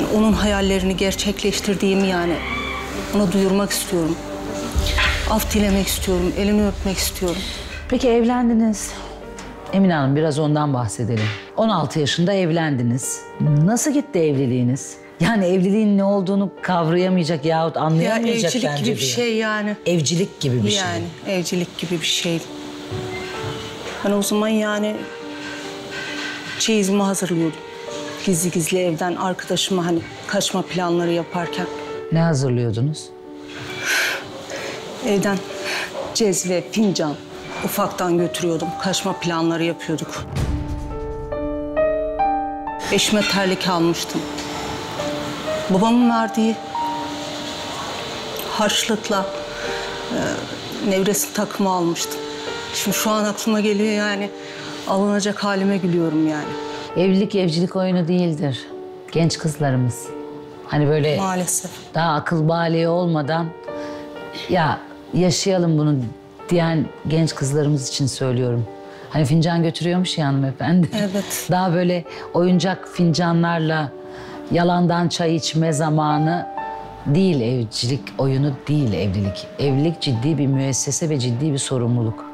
onun hayallerini gerçekleştirdiğimi yani ona duyurmak istiyorum. Af dilemek istiyorum, elini öpmek istiyorum. Peki evlendiniz. Emine Hanım biraz ondan bahsedelim. 16 yaşında evlendiniz. Nasıl gitti evliliğiniz? Yani evliliğin ne olduğunu kavrayamayacak yahut anlayamayacak evcilik bence gibi bir şey yani. Evcilik gibi bir şey. Yani evcilik gibi bir şey. Hani o zaman yani çeyizimi hazırlıyordum. Gizli gizli evden arkadaşıma hani kaçma planları yaparken. Ne hazırlıyordunuz? Evden cezve, fincan ufaktan götürüyordum. Kaçma planları yapıyorduk. Eşime terlik almıştım. Babamın verdiği harçlıkla nevresim takımı almıştım. Şimdi şu an aklıma geliyor yani alınacak halime gülüyorum yani. Evlilik evcilik oyunu değildir. Genç kızlarımız. Hani böyle Maalesef. daha akıl baliği olmadan ya yaşayalım bunu diyen genç kızlarımız için söylüyorum. Hani fincan götürüyormuş ya hanımefendi. Evet. Daha böyle oyuncak fincanlarla yalandan çay içme zamanı değil evcilik oyunu değil evlilik. Evlilik ciddi bir müessese ve ciddi bir sorumluluk.